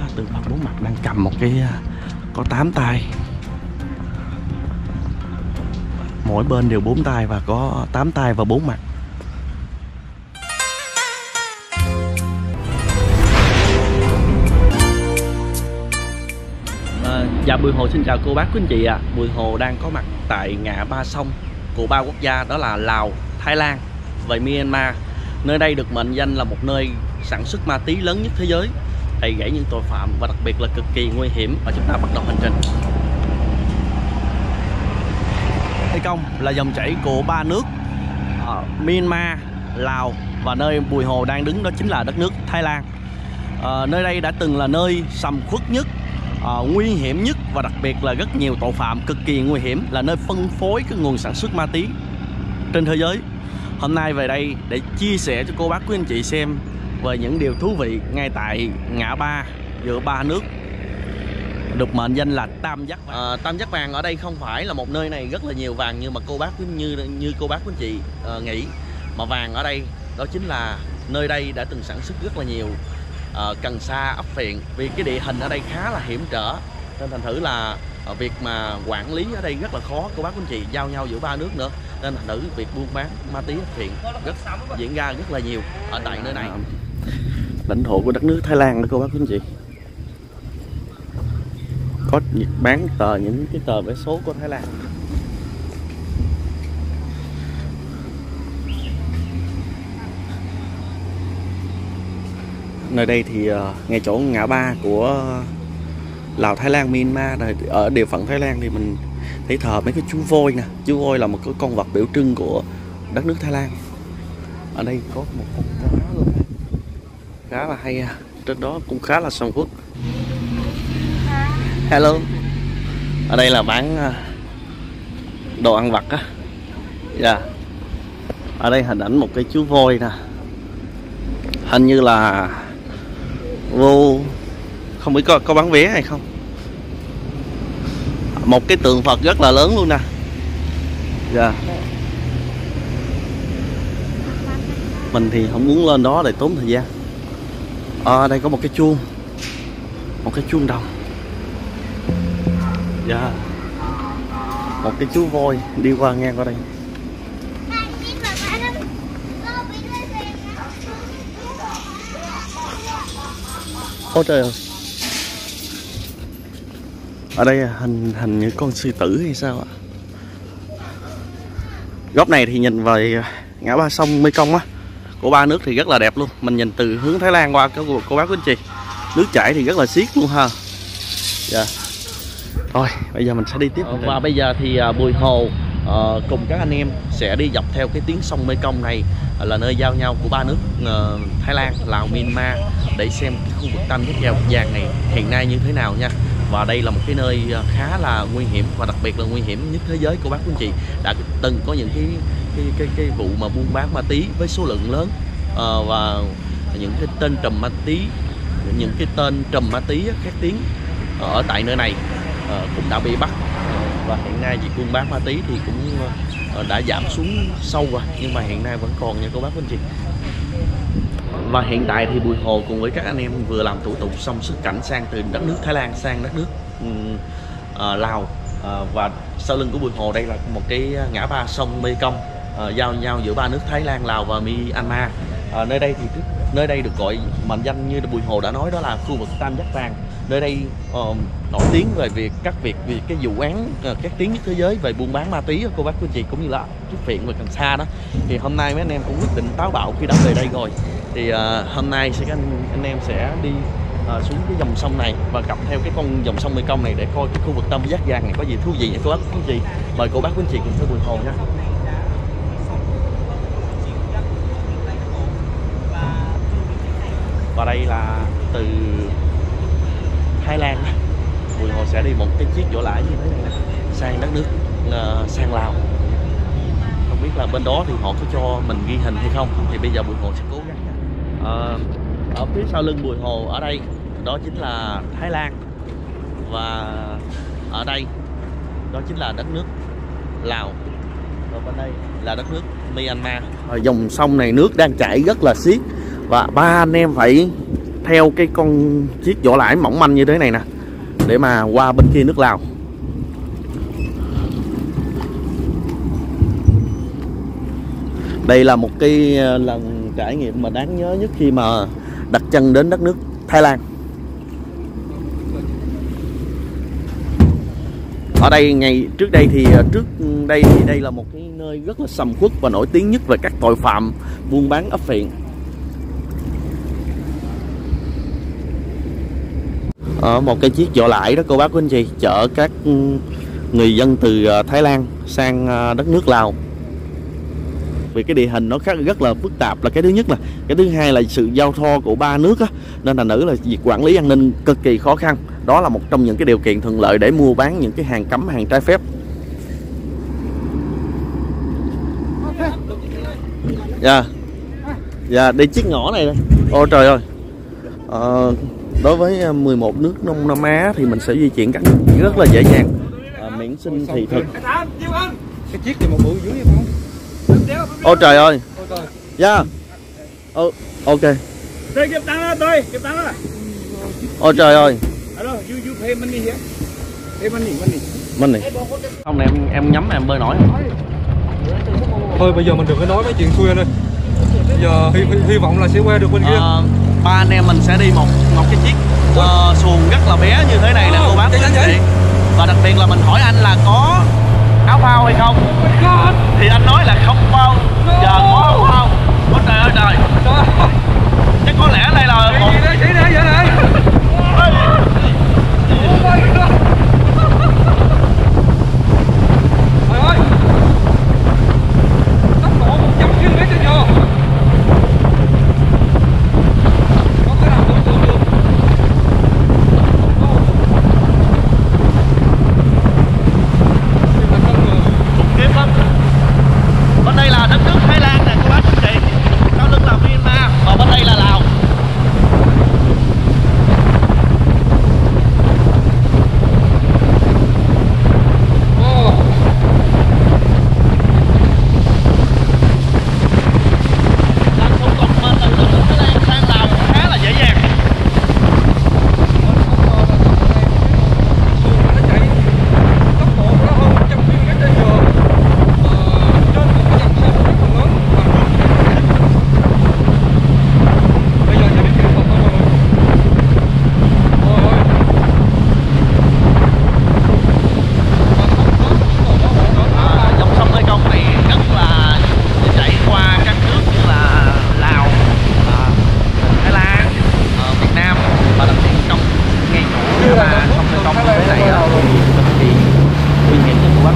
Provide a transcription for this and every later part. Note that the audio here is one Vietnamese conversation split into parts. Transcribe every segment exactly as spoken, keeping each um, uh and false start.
tượng Phật bốn mặt đang cầm một cái có tám tay, mỗi bên đều bốn tay và có tám tay và bốn mặt. À, dạ Bùi Hồ xin chào cô bác quý anh chị ạ. À. Bùi Hồ đang có mặt tại ngã ba sông của ba quốc gia, đó là Lào, Thái Lan và Myanmar. Nơi đây được mệnh danh là một nơi sản xuất ma túy lớn nhất thế giới, đầy rẫy những tội phạm và đặc biệt là cực kỳ nguy hiểm. Và chúng ta bắt đầu hành trình. Mekong là dòng chảy của ba nước uh, Myanmar, Lào và nơi Bùi Hồ đang đứng đó chính là đất nước Thái Lan. Uh, nơi đây đã từng là nơi sầm uất nhất, uh, nguy hiểm nhất và đặc biệt là rất nhiều tội phạm cực kỳ nguy hiểm, là nơi phân phối cái nguồn sản xuất ma túy trên thế giới. Hôm nay về đây để chia sẻ cho cô bác quý anh chị xem về những điều thú vị ngay tại ngã ba giữa ba nước được mệnh danh là Tam Giác Vàng. À, Tam Giác Vàng ở đây không phải là một nơi này rất là nhiều vàng như mà cô bác như như cô bác quý anh chị uh, nghĩ, mà vàng ở đây đó chính là nơi đây đã từng sản xuất rất là nhiều uh, cần sa, ốc phiện. Vì cái địa hình ở đây khá là hiểm trở nên thành thử là uh, việc mà quản lý ở đây rất là khó cô bác quý anh chị, giao nhau giữa ba nước nữa, nên thành thử việc buôn bán ma túy, ốc phiện rất diễn ra rất là nhiều ở tại nơi này. Lãnh thổ của đất nước Thái Lan đó cô bác quý anh chị, có bán tờ những cái tờ vé số của Thái Lan. Nơi đây thì uh, ngay chỗ ngã ba của Lào, Thái Lan, Myanmar này, ở địa phận Thái Lan thì mình thấy thờ mấy cái chú voi nè. Chú voi là một cái con vật biểu trưng của đất nước Thái Lan. Ở đây có một con cá luôn, khá là hay, trên đó cũng khá là sầm uất. Hello. Ở đây là bán đồ ăn vặt á. Dạ. Yeah. Ở đây hình ảnh một cái chú voi nè. Hình như là vô, không biết có có bán vé hay không. Một cái tượng Phật rất là lớn luôn nè. Dạ. Yeah. Mình thì không muốn lên đó để tốn thời gian. Ở đây có một cái chuông, một cái chuông đồng. Dạ. Yeah. Một cái chú voi đi qua ngang qua đây. Ôi trời ơi. Ở đây hình hình như con sư tử hay sao ạ? Góc này thì nhìn về ngã ba sông Mekong á của ba nước thì rất là đẹp luôn. Mình nhìn từ hướng Thái Lan qua cô, cô bác quý anh chị, nước chảy thì rất là xiết luôn ha. Dạ. Thôi bây giờ mình sẽ đi tiếp. Và bây giờ thì uh, Bùi Hồ uh, cùng các anh em sẽ đi dọc theo cái tuyến sông Mekong này, uh, là nơi giao nhau của ba nước uh, Thái Lan, Lào, Myanmar, để xem cái khu vực Tam Giác Vàng này hiện nay như thế nào nha. Và đây là một cái nơi uh, khá là nguy hiểm và đặc biệt là nguy hiểm nhất thế giới cô bác quý anh chị. Đã từng có những cái cái cái, cái vụ mà buôn bán ma túy với số lượng lớn, uh, và những cái tên trùm ma túy, những cái tên trùm ma túy khét tiếng ở tại nơi này uh, cũng đã bị bắt, uh, và hiện nay việc buôn bán ma túy thì cũng uh, đã giảm xuống sâu rồi, nhưng mà hiện nay vẫn còn nha cô bác quý anh chị. Và hiện tại thì Bùi Hồ cùng với các anh em vừa làm thủ tục xong xuất cảnh sang từ đất nước Thái Lan sang đất nước uh, Lào, uh, và sau lưng của Bùi Hồ đây là một cái ngã ba sông Mekong uh, giao nhau giữa ba nước Thái Lan, Lào và Myanmar. Uh, nơi đây thì nơi đây được gọi mệnh danh như Bùi Hồ đã nói, đó là khu vực Tam Giác Vàng. Nơi đây uh, nổi tiếng về việc các việc vì cái vụ án uh, các tiếng nhất thế giới về buôn bán ma túy cô bác quý anh chị, cũng như là thuốc phiện và cần sa đó. Thì hôm nay mấy anh em cũng quyết định táo bạo khi đã về đây rồi. Thì uh, hôm nay sẽ anh anh em sẽ đi uh, xuống cái dòng sông này và cặp theo cái con dòng sông Mekong này để coi cái khu vực Tam Giác Vàng này có gì thú vị nha cô bác quý anh chị. Mời cô bác quý anh chị cùng theo Bùi Hồ nha. Và đây là từ Thái Lan, Bùi Hồ sẽ đi một cái chiếc vỏ lãi như thế này nè, sang đất nước uh, sang Lào. Không biết là bên đó thì họ có cho mình ghi hình hay không, thì bây giờ Bùi Hồ sẽ cố gắng nha. Uh, ở phía sau lưng Bùi Hồ ở đây đó chính là Thái Lan, và ở đây đó chính là đất nước Lào, và bên đây là đất nước Myanmar. Ở dòng sông này nước đang chảy rất là xiết, và ba anh em phải theo cái con chiếc vỏ lãi mỏng manh như thế này nè để mà qua bên kia nước Lào. Đây là một cái lần trải nghiệm mà đáng nhớ nhất khi mà đặt chân đến đất nước Thái Lan. Ở đây ngày trước đây thì trước đây thì đây là một cái nơi rất là sầm uất và nổi tiếng nhất về các tội phạm buôn bán ấp phiện. Ở một cái chiếc vỏ lãi đó cô bác quý anh chị, chở các người dân từ Thái Lan sang đất nước Lào. Vì cái địa hình nó khá rất là phức tạp là cái thứ nhất, là cái thứ hai là sự giao thoa của ba nước á, nên thành nữ là việc quản lý an ninh cực kỳ khó khăn. Đó là một trong những cái điều kiện thuận lợi để mua bán những cái hàng cấm, hàng trái phép. Dạ, dạ đi chiếc ngõ này đây. Ôi trời ơi, ờ, đối với mười một nước Đông Nam Á thì mình sẽ di chuyển các nước rất là dễ dàng, à, miễn xin thị thực. Cái chiếc này một bự dữ vậy không? Ôi trời ơi. Dạ. Ô, ok. Tôi kịp tăng đó, tôi kịp tăng đó. Ôi trời ơi. Alo, you you pay money here. Pay money, money. Money. Không này, em em nhắm em bơi nổi không? Thôi bây giờ mình đừng có nói mấy chuyện xui anh ơi. Bây giờ hy, hy, hy vọng là sẽ qua được bên kia. À, ba anh em mình sẽ đi một một cái chiếc uh, xuồng rất là bé như thế này nè cô bác quý anh chị. Và đặc biệt là mình hỏi anh là có áo phao hay không? Thì anh nói là không bao giờ có áo phao. Ôi trời ơi trời. Chắc có lẽ đây là cái gì đây? Chỉ đây vậy này. Trời ơi. Tốc độ một trăm ki lô mét trên giờ. Có cái nào tưởng tượng được. Khiếp lắm. Bên đây là đất nước Thái Lan nè cô bác anh chị. Sau lưng là Myanmar, và bên đây là Lào. Làm thủ tục mà từ đất nước Thái Lan sang Lào cũng khá là dễ dàng. Nó chạy tốc độ nó hơn một trăm ki lô mét trên giờ. Trên một cái dòng sông rất là lớn. Bây giờ sẽ đi kỹ thuật thôi rồi. Ôi. À, dòng sông Mekong này rất là chạy qua các nước như là Lào, à, Thái Lan, à, Việt Nam, và đặc biệt trong ngay chỗ mà sông Mekong như thế này đó thì cực kỳ nguy hiểm cho cô bác.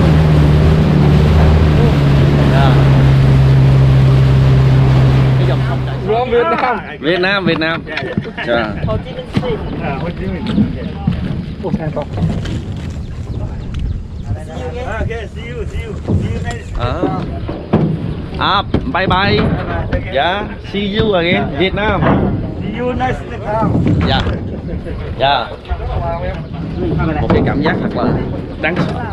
Yeah. Cái dòng sông chạy From Việt Nam. Việt Nam, Việt Nam. Yeah. Hồ Chí Minh City. À, Hồ Chí Minh. Ủa, sao không? Okay, see you, see you. See you next. À. À, bye bye. Yeah, see you again, Việt Nam. See you next time. Dạ. Dạ. Một cái cảm giác thật là đáng sợ.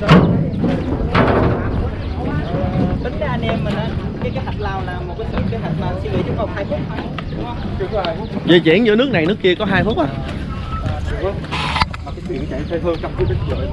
Tính ra anh em mình á, cái kế hoạch Lào là một cái sự kế hoạch mà suy nghĩ trong vòng hai phút thôi, đúng không? Di chuyển giữa nước này nước kia có hai phút à? Mà cái thuyền chạy xe hơn trăm phút đến giờ.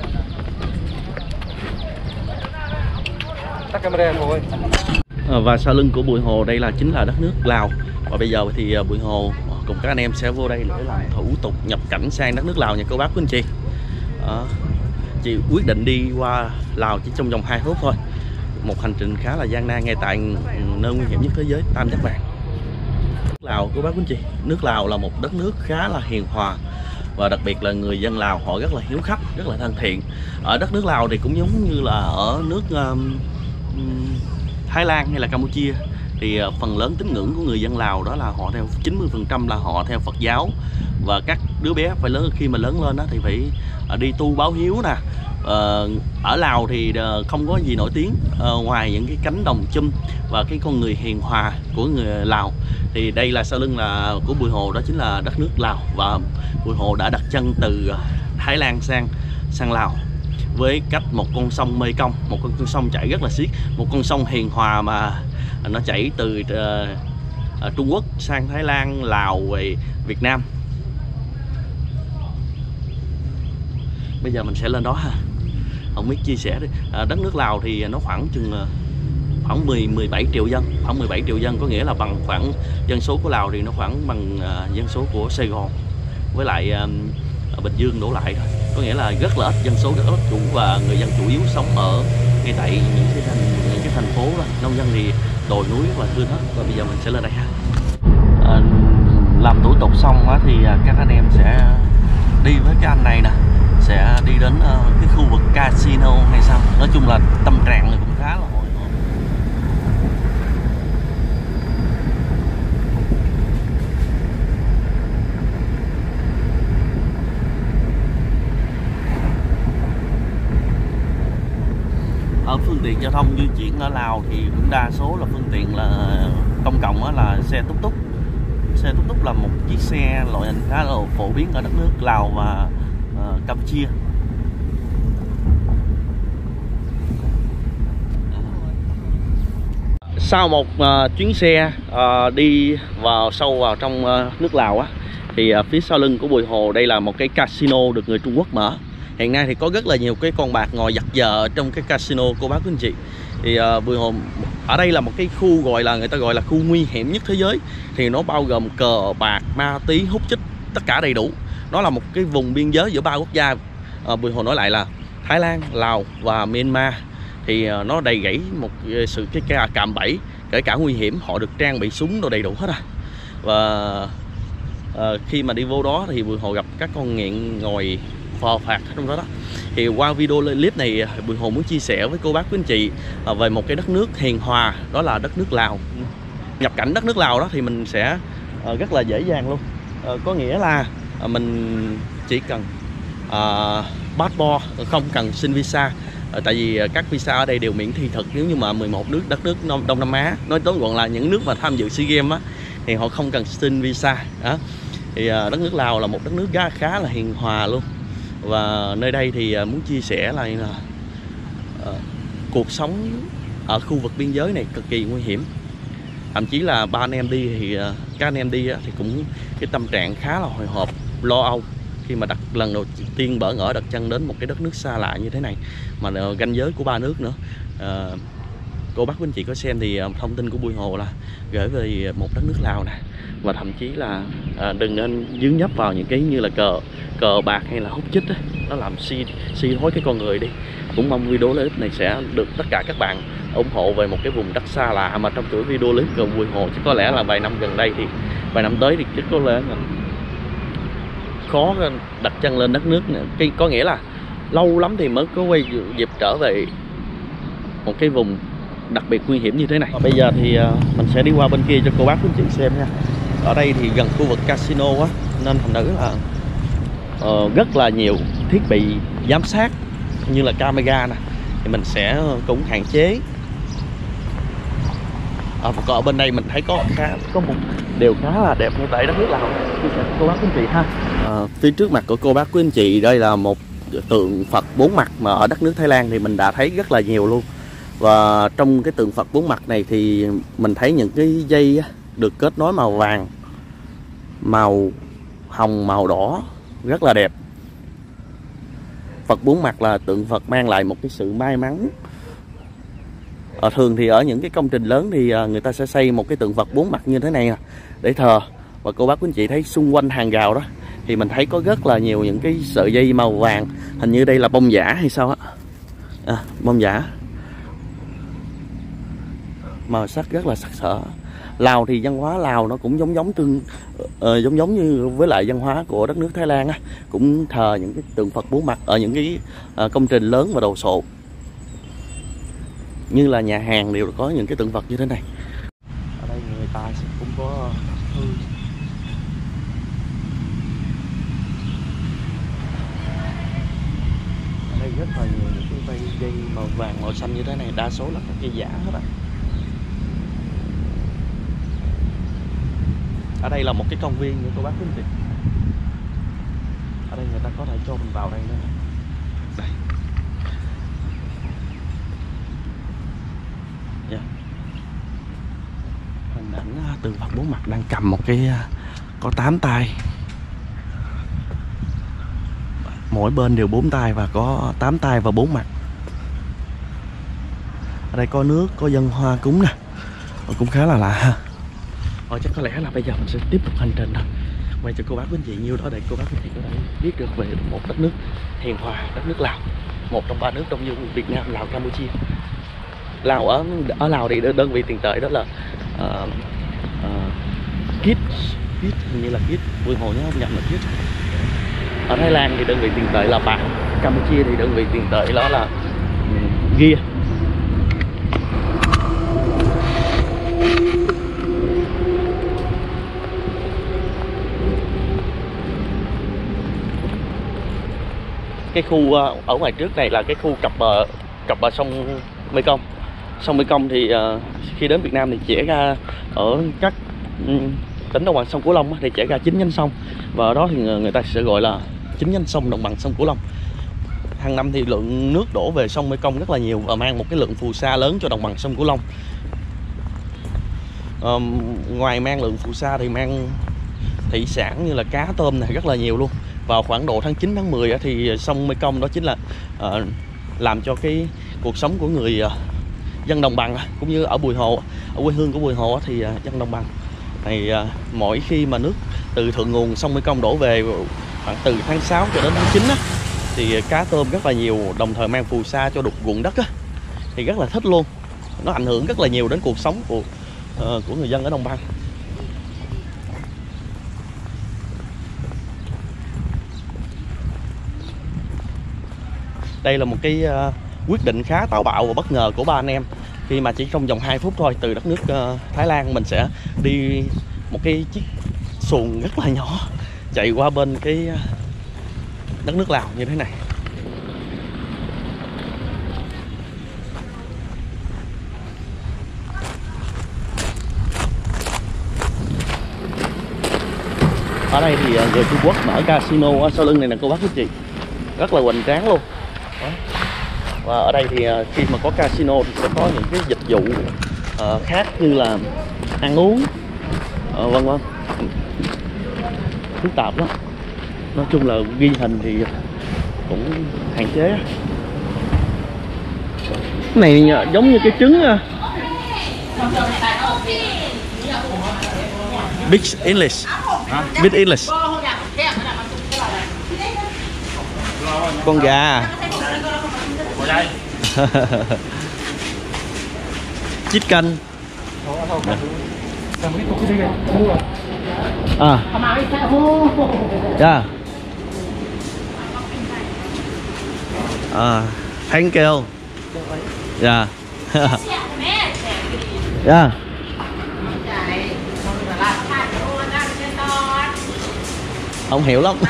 Tắt camera thôi. À, và sau lưng của Bùi Hồ đây là chính là đất nước Lào. Và bây giờ thì Bùi Hồ cùng các anh em sẽ vô đây để làm thủ tục nhập cảnh sang đất nước Lào nha cô bác quý anh chị. À, chị quyết định đi qua Lào chỉ trong vòng hai phút thôi. Một hành trình khá là gian nan ngay tại nơi nguy hiểm nhất thế giới, Tam Giác Vàng. Lào cô bác quý anh chị, nước Lào là một đất nước khá là hiền hòa, và đặc biệt là người dân Lào họ rất là hiếu khách, rất là thân thiện. Ở đất nước Lào thì cũng giống như là ở nước um, Thái Lan hay là Campuchia, thì phần lớn tín ngưỡng của người dân Lào đó là họ theo chín mươi phần trăm là họ theo Phật giáo, và các đứa bé phải lớn khi mà lớn lên đó thì phải đi tu báo hiếu nè. Ờ, ở Lào thì không có gì nổi tiếng ờ, ngoài những cái cánh đồng chum và cái con người hiền hòa của người Lào. Thì đây là sau lưng là của Bùi Hồ, đó chính là đất nước Lào, và Bùi Hồ đã đặt chân từ Thái Lan sang sang Lào với cách một con sông Mekong, một con sông chảy rất là xiết, một con sông hiền hòa mà nó chảy từ uh, uh, Trung Quốc sang Thái Lan, Lào về Việt Nam. Bây giờ mình sẽ lên đó ha. Không biết chia sẻ đi. À, đất nước Lào thì nó khoảng chừng khoảng mười mười bảy triệu dân, khoảng mười bảy triệu dân, có nghĩa là bằng khoảng dân số của Lào thì nó khoảng bằng uh, dân số của Sài Gòn với lại uh, Bình Dương đổ lại thôi. Có nghĩa là rất là ít dân số, rất ít chủ, và người dân chủ yếu sống ở ngay tại những cái thành những cái thành phố đó. Nông dân thì đồi núi rất là thưa hết. Và bây giờ mình sẽ lên đây ha. À, làm thủ tục xong á thì các anh em sẽ đi với cái anh này nè, sẽ đi đến uh, cái khu vực casino hay sao. Nói chung là tâm trạng này cũng khá là hồi hộp. Ở phương tiện giao thông di chuyển ở Lào thì cũng đa số là phương tiện là công cộng á, là xe túc túc. Xe túc túc là một chiếc xe loại hình khá là phổ biến ở đất nước Lào và uh, Campuchia. Sau một uh, chuyến xe uh, đi vào sâu vào trong uh, nước Lào á, thì uh, phía sau lưng của Bùi Hồ đây là một cái casino được người Trung Quốc mở. Hiện nay thì có rất là nhiều cái con bạc ngồi giặt giờ trong cái casino cô bác quý anh chị. Thì uh, Bùi Hồ ở đây là một cái khu gọi là người ta gọi là khu nguy hiểm nhất thế giới. Thì nó bao gồm cờ bạc, ma túy, hút chích, tất cả đầy đủ. Nó là một cái vùng biên giới giữa ba quốc gia. Uh, Bùi Hồ nói lại là Thái Lan, Lào và Myanmar. Thì uh, nó đầy rẫy một sự cái, cái cạm bẫy, kể cả nguy hiểm, họ được trang bị súng đồ đầy đủ hết à. Và uh, khi mà đi vô đó thì Bùi Hồ gặp các con nghiện ngồi phò phạt trong đó đó. Thì qua video clip này Bùi Hồ muốn chia sẻ với cô bác quý anh chị uh, về một cái đất nước hiền hòa, đó là đất nước Lào. Nhập cảnh đất nước Lào đó thì mình sẽ uh, rất là dễ dàng luôn. Uh, có nghĩa là uh, mình chỉ cần uh, passport, không cần xin visa. Tại vì các visa ở đây đều miễn thị thực. Nếu như mà mười một nước đất nước Đông Nam Á, nói tóm gọn là những nước mà tham dự SEA Games á, thì họ không cần xin visa đó. Thì đất nước Lào là một đất nước khá, khá là hiền hòa luôn. Và nơi đây thì muốn chia sẻ là, là uh, cuộc sống ở khu vực biên giới này cực kỳ nguy hiểm. Thậm chí là ba anh em đi thì uh, các anh em đi á, thì cũng cái tâm trạng khá là hồi hộp, lo âu khi mà đặt lần đầu tiên bỡ ngỡ đặt chân đến một cái đất nước xa lạ như thế này, mà ranh giới của ba nước nữa. À, cô bác quý anh chị có xem thì thông tin của Bùi Hồ là gửi về một đất nước Lào nè, và thậm chí là à, đừng nên dướng nhấp vào những cái như là cờ cờ bạc hay là hút chích ấy. Nó làm si si thối cái con người đi. Cũng mong video clip này sẽ được tất cả các bạn ủng hộ về một cái vùng đất xa lạ mà trong chuỗi video clip của Bùi Hồ. Chứ có lẽ là vài năm gần đây thì vài năm tới thì chứ có lẽ là khó đặt chân lên đất nước này. Cái có nghĩa là lâu lắm thì mới có quay dịp trở về một cái vùng đặc biệt nguy hiểm như thế này. Và bây giờ thì uh, mình sẽ đi qua bên kia cho cô bác quý chị xem nha. Ở đây thì gần khu vực casino á, nên thành nữ là uh, rất là nhiều thiết bị giám sát như là camera nè, thì mình sẽ cũng hạn chế. À, còn ở bên đây mình thấy có khá có một điều khá là đẹp như tại đất nước Lào. Cô bác quý anh chị ha. À, phía trước mặt của cô bác quý anh chị đây là một tượng Phật bốn mặt mà ở đất nước Thái Lan thì mình đã thấy rất là nhiều luôn. Và trong cái tượng Phật bốn mặt này thì mình thấy những cái dây được kết nối màu vàng, màu hồng, màu đỏ rất là đẹp. Phật bốn mặt là tượng Phật mang lại một cái sự may mắn. Ở thường thì ở những cái công trình lớn thì người ta sẽ xây một cái tượng Phật bốn mặt như thế này nè để thờ. Và cô bác quý anh chị thấy xung quanh hàng rào đó thì mình thấy có rất là nhiều những cái sợi dây màu vàng. Hình như đây là bông giả hay sao á. À, bông giả. Màu sắc rất là sắc sỡ. Lào thì văn hóa Lào nó cũng giống giống tương uh, giống giống như với lại văn hóa của đất nước Thái Lan á, cũng thờ những cái tượng Phật bốn mặt ở những cái uh, công trình lớn và đồ sộ. Như là nhà hàng đều có những cái tượng Phật như thế này. Ở đây người ta cũng có thư. Ở đây rất là nhiều những cái dây màu vàng, màu xanh như thế này, đa số là các dây giả hết á. Ở đây là một cái công viên nữa cô bác quý anh chị. Ở đây người ta có thể cho mình vào đây nữa. Đây. Yeah. hình ảnh từ Phật bốn mặt đang cầm một cái có tám tay, mỗi bên đều bốn tay và có tám tay và bốn mặt. Ở đây có nước, có dân hoa cúng nè, cũng khá là lạ ha. Thôi chắc có lẽ là bây giờ mình sẽ tiếp tục hành trình thôi, quay cho cô bác quý anh chị nhiêu đó để cô bác quý anh chị có thể biết được về một đất nước hiền hòa, đất nước Lào, một trong ba nước Đông Dương Việt Nam, Lào, Campuchia. Lào ở ở Lào thì đơn vị tiền tệ đó là uh, uh, Kit, Kit hình như là Kit, Buôn Hồ nhớ không nhầm là Kit. Ở Thái Lan thì đơn vị tiền tệ là bạc, Campuchia thì đơn vị tiền tệ đó là um, Gia. Cái khu ở ngoài trước này là cái khu cặp bờ cặp bờ sông Mekong. Sông Mekong thì uh, khi đến Việt Nam thì chảy ra ở các um, tỉnh đồng bằng sông Cửu Long thì chảy ra chín nhánh sông, và ở đó thì người ta sẽ gọi là chín nhánh sông đồng bằng sông Cửu Long. Hàng năm thì lượng nước đổ về sông Mekong rất là nhiều và mang một cái lượng phù sa lớn cho đồng bằng sông Cửu Long. Um, ngoài mang lượng phù sa thì mang thủy sản như là cá tôm này rất là nhiều luôn. Vào khoảng độ tháng chín tháng mười thì sông Mekong đó chính là uh, làm cho cái cuộc sống của người uh, dân đồng bằng cũng như ở Buồn Hồ, ở quê hương của Buồn Hồ thì uh, dân đồng bằng này uh, mỗi khi mà nước từ thượng nguồn sông Mekong đổ về khoảng từ tháng sáu cho đến tháng chín á, thì cá tôm rất là nhiều, đồng thời mang phù sa cho đục ruộng đất á, thì rất là thích luôn. Nó ảnh hưởng rất là nhiều đến cuộc sống của uh, của người dân ở đồng bằng. Đây là một cái uh, quyết định khá táo bạo và bất ngờ của ba anh em, khi mà chỉ trong vòng hai phút thôi từ đất nước uh, Thái Lan mình sẽ đi một cái chiếc xuồng rất là nhỏ chạy qua bên cái uh, đất nước Lào như thế này. Ở đây thì uh, người Trung Quốc mở casino ở sau lưng này nè cô bác quý chị, rất là hoành tráng luôn. Đó. Và ở đây thì khi mà có casino thì sẽ có những cái dịch vụ uh, khác như là ăn uống uh, vân vân, phức tạp lắm. Nói chung là ghi hình thì cũng hạn chế. Cái này giống như cái trứng Big English, Big English, con gà. Chít canh à, yeah. À, thank you. Yeah. Yeah. Không hiểu lắm.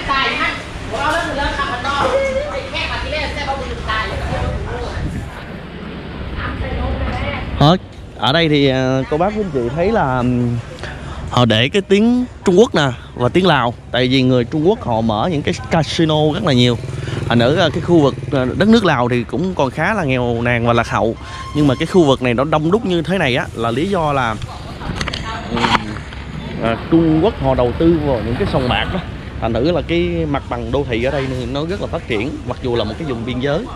Ở đây thì cô bác quý anh chị thấy là họ để cái tiếng Trung Quốc nè và tiếng Lào, tại vì người Trung Quốc họ mở những cái casino rất là nhiều. Thành ở cái khu vực đất nước Lào thì cũng còn khá là nghèo nàn và lạc hậu, nhưng mà cái khu vực này nó đông đúc như thế này á là lý do là à, Trung Quốc họ đầu tư vào những cái sòng bạc đó. Thành thử là cái mặt bằng đô thị ở đây nó rất là phát triển, mặc dù là một cái vùng biên giới.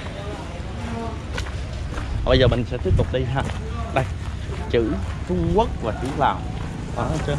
Bây giờ mình sẽ tiếp tục đi ha. Đây, chữ Trung Quốc và chữ Lào ở trên.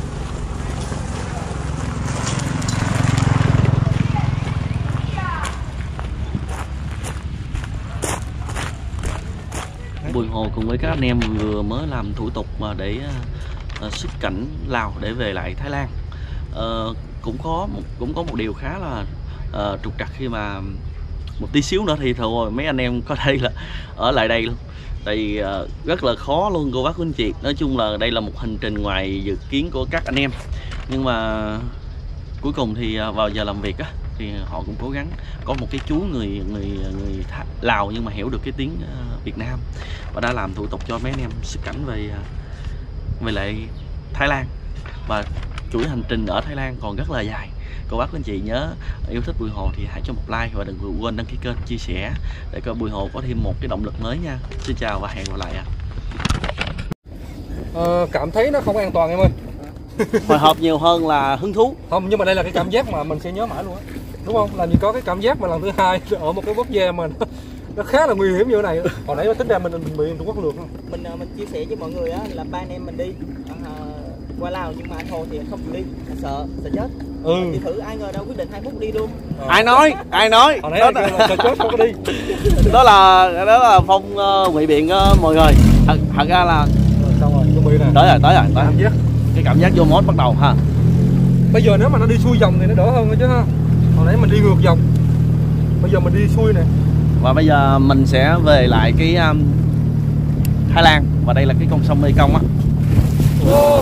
Buồn Hồ cùng với các anh em vừa mới làm thủ tục mà để uh, xuất cảnh Lào để về lại Thái Lan. Uh, cũng có một cũng có một điều khá là uh, trục trặc, khi mà một tí xíu nữa thì thôi mấy anh em có thể là ở lại đây luôn. Tại vì uh, rất là khó luôn cô bác quý anh chị. Nói chung là đây là một hành trình ngoài dự kiến của các anh em, nhưng mà cuối cùng thì uh, vào giờ làm việc á thì họ cũng cố gắng. Có một cái chú người người người Lào nhưng mà hiểu được cái tiếng uh, Việt Nam và đã làm thủ tục cho mấy anh em xuất cảnh về uh, về lại Thái Lan. Và chuỗi hành trình ở Thái Lan còn rất là dài. Cô bác anh chị nhớ yêu thích Buồn Hồ thì hãy cho một like và đừng quên đăng ký kênh, chia sẻ để coi Buồn Hồ có thêm một cái động lực mới nha. Xin chào và hẹn gặp lại ạ. Ờ, cảm thấy nó không an toàn em ơi. Hồi hộp nhiều hơn là hứng thú. Không, nhưng mà đây là cái cảm giác mà mình sẽ nhớ mãi luôn á, đúng không? Làm gì có cái cảm giác mà lần thứ hai ở một cái quốc gia mà nó, nó khá là nguy hiểm như thế này. Hồi nãy tính ra mình mình bị Trung Quốc lượt không? Mình mình chia sẻ với mọi người á là ba anh em mình đi à, qua Lào, nhưng mà anh Hồ thì không chịu đi, sợ sợ chết. Ừ. Đi thử ai ngờ đâu quyết định hai phút đi luôn. Ờ. Ai nói? Ai nói? Hồi nãy Đó, là kêu là chết không có đi. đó là đó là Phong uh, ngụy biện uh, mọi người. Thật, thật ra là Rồi, xong rồi, chuẩn bị nè. tới rồi, tới rồi, tới. Cảm giác. Cái cảm giác vô mốt bắt đầu ha. Bây giờ nếu mà nó đi xuôi dòng thì nó đỡ hơn thôi chứ ha. Hồi nãy mình đi ngược dòng, bây giờ mình đi xuôi nè. Và bây giờ mình sẽ về lại cái um, Thái Lan, và đây là cái con sông Mekong á. Ô.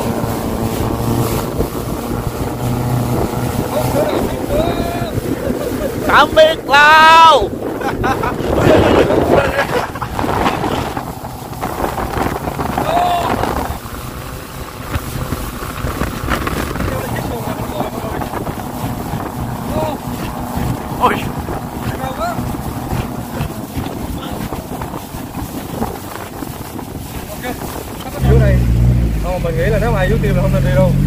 Tạm biệt Lào. Ôi. Dưới này, không, mình nghĩ là nếu mà ai dưới kia là không nên đi đâu.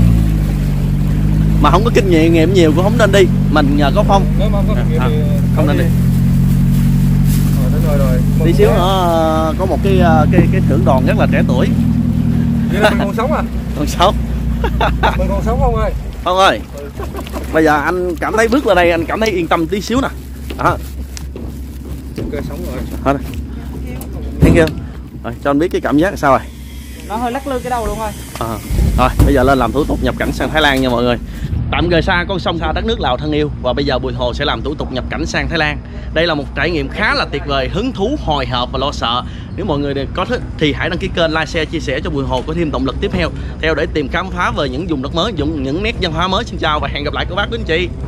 Mà không có kinh nghiệm nghiệm nhiều cũng không nên đi. Mình nhờ có Phong. Nếu mà không có kinh nghiệm À, thì không nên đi. Rồi, đến rồi rồi. Tí xíu nữa có một cái cái cái thưởng đoàn rất là trẻ tuổi. Vậy là mình còn sống à? Còn sống. Mình còn sống không ơi? Phong ơi. Bây giờ anh cảm thấy bước vào đây anh cảm thấy yên tâm tí xíu nè. Đó. Ok, sống rồi. Thôi đây. Thank you. Rồi, cho anh biết cái cảm giác là sao rồi. Nó hơi lắc lư cái đầu luôn thôi. À, rồi bây giờ lên làm thủ tục nhập cảnh sang Thái Lan nha mọi người. Tạm rời xa con sông xa đất nước Lào thân yêu, và bây giờ Bùi Hồ sẽ làm thủ tục nhập cảnh sang Thái Lan. Đây là một trải nghiệm khá là tuyệt vời, hứng thú, hồi hộp và lo sợ. Nếu mọi người có thích thì hãy đăng ký kênh, like, share, chia sẻ cho Bùi Hồ có thêm động lực tiếp theo theo để tìm khám phá về những vùng đất mới, những những nét văn hóa mới. Xin chào và hẹn gặp lại các bác quý anh chị.